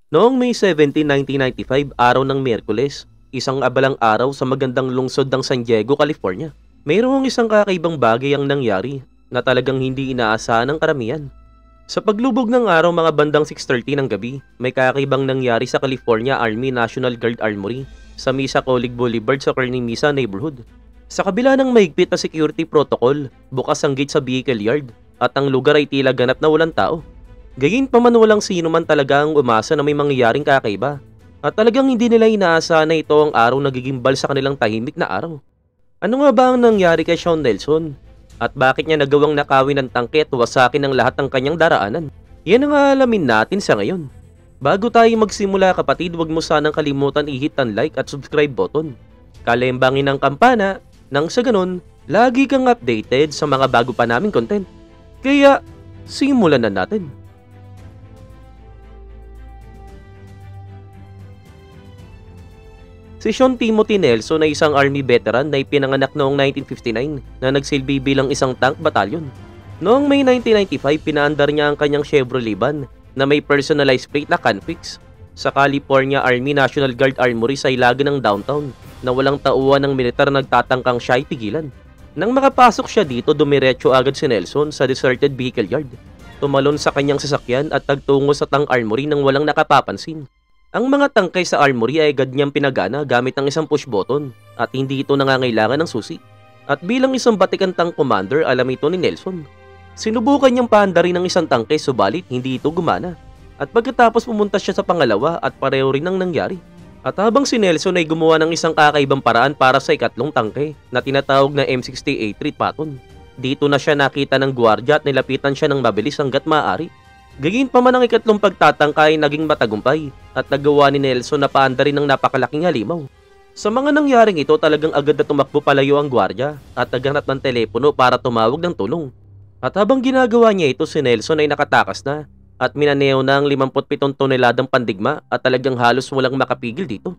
Noong May 17, 1995, araw ng Miyerkules, isang abalang araw sa magandang lungsod ng San Diego, California. Mayroong isang kakaibang bagay ang nangyari na talagang hindi inaasahan ng karamihan. Sa paglubog ng araw mga bandang 6:30 ng gabi, may kakaibang nangyari sa California Army National Guard Armory sa Mesa Colig Boulevard sa Kearny Mesa neighborhood. Sa kabila ng mahigpit na security protocol, bukas ang gate sa vehicle yard at ang lugar ay tila ganap na walang tao. Gayunpaman walang sino man talaga ang umasa na may mangyayaring kakaiba at talagang hindi nila inaasahan na ito ang araw na gigimbal sa kanilang tahimik na araw. Ano nga ba ang nangyari kay Shawn Nelson? At bakit niya nagawang nakawin ng tangke at wasakin ang lahat ng kanyang daraanan? Yan ang aalamin natin sa ngayon. Bago tayo magsimula kapatid, huwag mo sanang kalimutan i-hit ang like at subscribe button. Kalembangin ang kampana nang sa ganun, lagi kang updated sa mga bago pa naming content. Kaya, simulan na natin. Si Shawn Timothy Nelson ay isang army veteran na ipinanganak noong 1959 na nagsilbi bilang isang tank battalion. Noong May 1995, pinaandar niya ang kanyang Chevrolet van na may personalized plate na Canfix sa California Army National Guard Armory sa ilagan ng downtown na walang tauhan ng militar nagtatangkang siya ay pigilan. Nang makapasok siya dito, dumiretso agad si Nelson sa deserted vehicle yard. Tumalon sa kanyang sasakyan at tagtungo sa tank armory nang walang nakapapansin. Ang mga tangkay sa armory ay agad niyang pinagana gamit ang isang push button at hindi ito nangangailangan ng susi. At bilang isang batikan tank commander, alam ito ni Nelson. Sinubukan niyang paandarin ng isang tangkay subalit hindi ito gumana. At pagkatapos pumunta siya sa pangalawa at pareho rin ang nangyari. At habang si Nelson ay gumawa ng isang kakaibang paraan para sa ikatlong tangke na tinatawag na M68 Treat Patton. Dito na siya nakita ng gwardiya at nilapitan siya ng mabilis hanggat maaari. Gayunpaman ang ikatlong pagtatangka ay naging matagumpay at nagawa ni Nelson na paandarin ng napakalaking halimaw. Sa mga nangyaring ito talagang agad na tumakbo palayo ang gwardiya at naghanap ng telepono para tumawag ng tulong. At habang ginagawa niya ito, si Nelson ay nakatakas na at minaneo na ang 57 toneladang pandigma at talagang halos walang makapigil dito.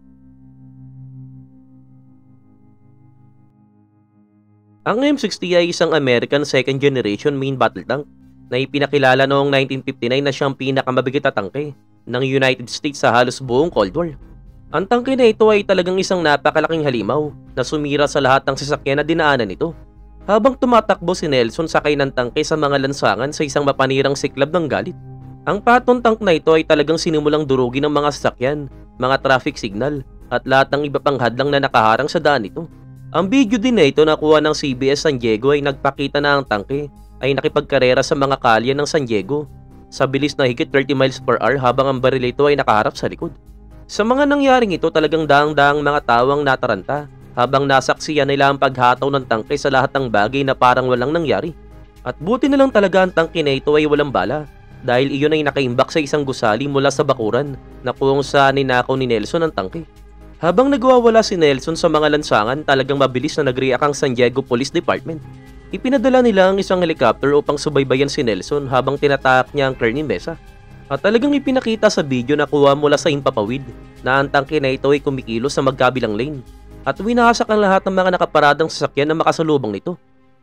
Ang M60 ay isang American second generation main battle tank na ipinakilala noong 1959 na siyang pinakamabigat na tangke ng United States sa halos buong Cold War. Ang tangke na ito ay talagang isang napakalaking halimaw na sumira sa lahat ng sasakyan na dinaanan nito. Habang tumatakbo si Nelson sakay ng tangke sa mga lansangan sa isang mapanirang siklab ng galit. Ang Patton tank na ito ay talagang sinimulang durugin ng mga sasakyan, mga traffic signal at lahat ng iba pang hadlang na nakaharang sa daan nito. Ang video din na ito nakuha ng CBS San Diego ay nagpakita na ang tangke ay nakipagkarera sa mga kalye ng San Diego sa bilis na higit 30 miles per hour habang ang baril ito ay nakaharap sa likod. Sa mga nangyaring ito talagang daang-daang mga tawang nataranta habang nasaksiyan nila ang paghataw ng tangke sa lahat ng bagay na parang walang nangyari. At buti na lang talaga ang tangke na ito ay walang bala dahil iyon ay nakaimbak sa isang gusali mula sa bakuran na kung saan ninakaw ni Nelson ang tangke. Habang nagwawala si Nelson sa mga lansangan, talagang mabilis na nag-react ang San Diego Police Department. Ipinadala nila ang isang helicopter upang subaybayan si Nelson habang tinatahak niya ang Kearny Mesa. At talagang ipinakita sa video na kuha mula sa himpapawid na ang tangke na ito ay kumikilos sa magkabilang lane at winahasak ang lahat ng mga nakaparadang sasakyan na makasalubong nito.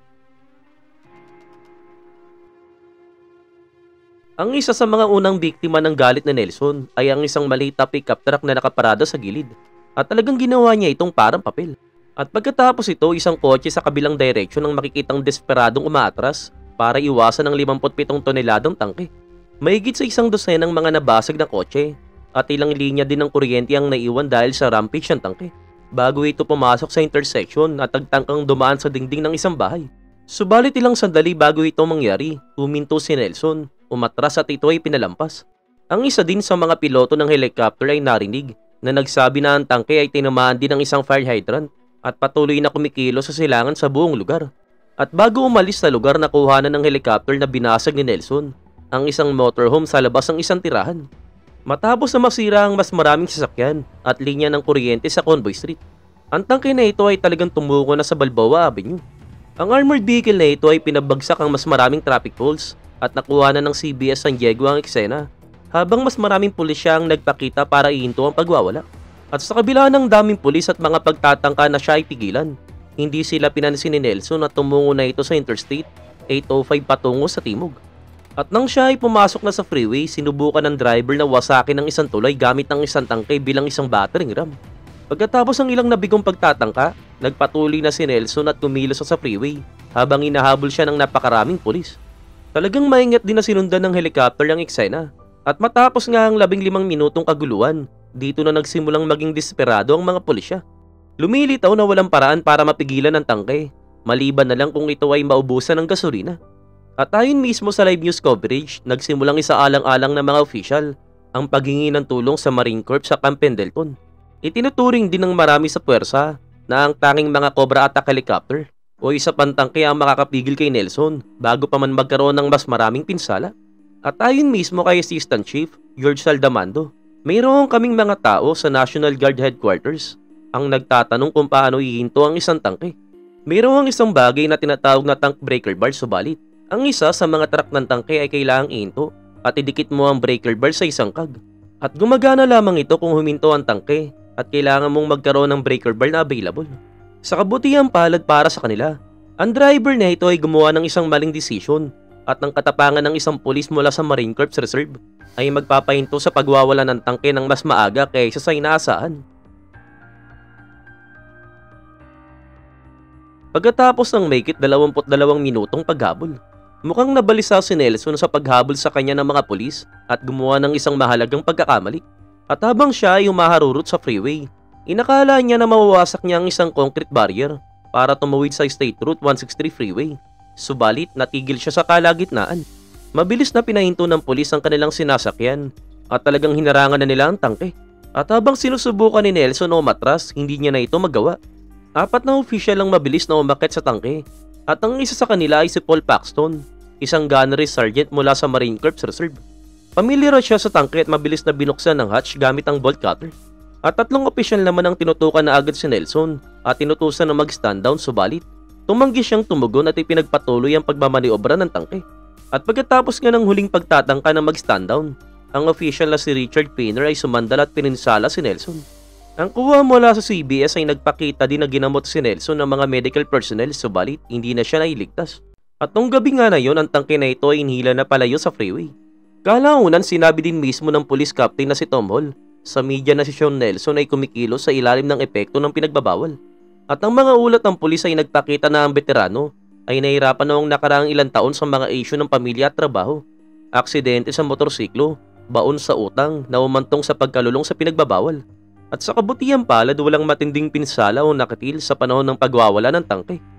Ang isa sa mga unang biktima ng galit na Nelson ay ang isang maliit na pickup truck na nakaparada sa gilid at talagang ginawa niya itong parang papel. At pagkatapos ito, isang kotse sa kabilang direksyon ang makikitang desperadong umaatras para iwasan ang 57 toneladang tangke. Mahigit sa isang dosenang mga nabasag na kotse at ilang linya din ng kuryente ang naiwan dahil sa rampage ng tangke. Bago ito pumasok sa intersection at nagtangkang dumaan sa dingding ng isang bahay. Subalit ilang sandali bago ito mangyari, huminto si Nelson, umatras at ito ay pinalampas. Ang isa din sa mga piloto ng helicopter ay narinig na nagsabi na ang tangke ay tinamaan din ng isang fire hydrant at patuloy na kumikilos sa silangan sa buong lugar. At bago umalis sa lugar, nakuhanan ng helicopter na binasag ni Nelson ang isang motorhome sa labas ng isang tirahan. Matapos na masira ang mas maraming sasakyan at linya ng kuryente sa Convoy Street, ang tangke na ito ay talagang tumuko na sa Balboa Avenue. Ang armored vehicle na ito ay pinabagsak ang mas maraming traffic poles at nakuhanan ng CBS San Diego ang eksena habang mas maraming pulisya ang nagpakita para ihinto ang pagwawala. At sa kabila ng daming pulis at mga pagtatangka na siya ay pigilan, hindi sila pinansin ni Nelson at tumungo na ito sa Interstate 805 patungo sa timog. At nang siya ay pumasok na sa freeway, sinubukan ng driver na wasakin ng isang tulay gamit ng isang tangke bilang isang battering ram. Pagkatapos ng ilang nabigong pagtatangka, nagpatuloy na si Nelson at kumilos sa freeway habang inahabol siya ng napakaraming pulis. Talagang maingat din na sinundan ng helicopter ang eksena. At matapos nga ang 15 minutong kaguluhan, dito na nagsimulang maging desperado ang mga pulisya. Lumilitaw na walang paraan para mapigilan ang tangke, maliban na lang kung ito ay maubusan ng gasolina. At ayon mismo sa live news coverage, nagsimulang isaalang-alang ng mga opisyal ang paghingi ng tulong sa Marine Corps sa Camp Pendleton. Itinuturing din ng marami sa puwersa na ang tanging mga Cobra attack helicopter o isa pang tangke ang makakapigil kay Nelson bago pa man magkaroon ng mas maraming pinsala. At ayon mismo kay Assistant Chief George Saldamando, mayroon kaming mga tao sa National Guard Headquarters ang nagtatanong kung paano hihinto ang isang tangke. Mayroong isang bagay na tinatawag na tank breaker bar, subalit ang isa sa mga truck ng tangke ay kailangang ihinto at idikit mo ang breaker bar sa isang kag. At gumagana lamang ito kung huminto ang tangke at kailangan mong magkaroon ng breaker bar na available. Sa kabutihang palad para sa kanila, ang driver na ito ay gumawa ng isang maling desisyon at ng katapangan ng isang pulis mula sa Marine Corps Reserve ay magpapahinto sa pagwawala ng tangke ng mas maaga kaysa sa inaasahan. Pagkatapos ng mahigit 22 minutong paghabol, mukhang nabalisa si Nelson sa paghabol sa kanya ng mga pulis at gumawa ng isang mahalagang pagkakamali. At habang siya ay humaharurot sa freeway, inakala niya na mawawasak niya ang isang concrete barrier para tumawid sa State Route 163 freeway. Subalit natigil siya sa kalagitnaan. Mabilis na pinahinto ng pulis ang kanilang sinasakyan at talagang hinarangan na nila ang tangke. At habang sinusubukan ni Nelson na umatras, hindi niya na ito magawa. 4 na opisyal ang mabilis na umakyat sa tangke at ang isa sa kanila ay si Paul Paxton, isang gunnery sergeant mula sa Marine Corps Reserve. Pamilyar siya sa tangke at mabilis na binuksan ng hatch gamit ang bolt cutter. At 3 opisyal naman ang tinutukan na agad si Nelson at tinutusan na mag-stand down, subalit tumanggi siyang tumugon at ipinagpatuloy ang pagmamaniobra ng tangke. At pagkatapos nga ng huling pagtatangka na mag-stand down, ang opisyal na si Richard Painter ay sumandal at pininsala si Nelson. Ang kuha mula sa CBS ay nagpakita din na ginamot si Nelson ng mga medical personnel, subalit hindi na siya nailigtas. At nung gabi nga na yon, ang tangke na ito ay inhila na palayo sa freeway. Kalaunan, sinabi din mismo ng police captain na si Tom Hall sa media na si Sean Nelson ay kumikilos sa ilalim ng epekto ng pinagbabawal. At ang mga ulat ng pulis ay nagpakita na ang veterano ay nahirapan noong nakaraang ilang taon sa mga issue ng pamilya at trabaho, aksidente sa motorsiklo, baon sa utang na umantong sa pagkalulong sa pinagbabawal. At sa kabutihang palad, walang matinding pinsala o nakatil sa panahon ng pagwawala ng tangke.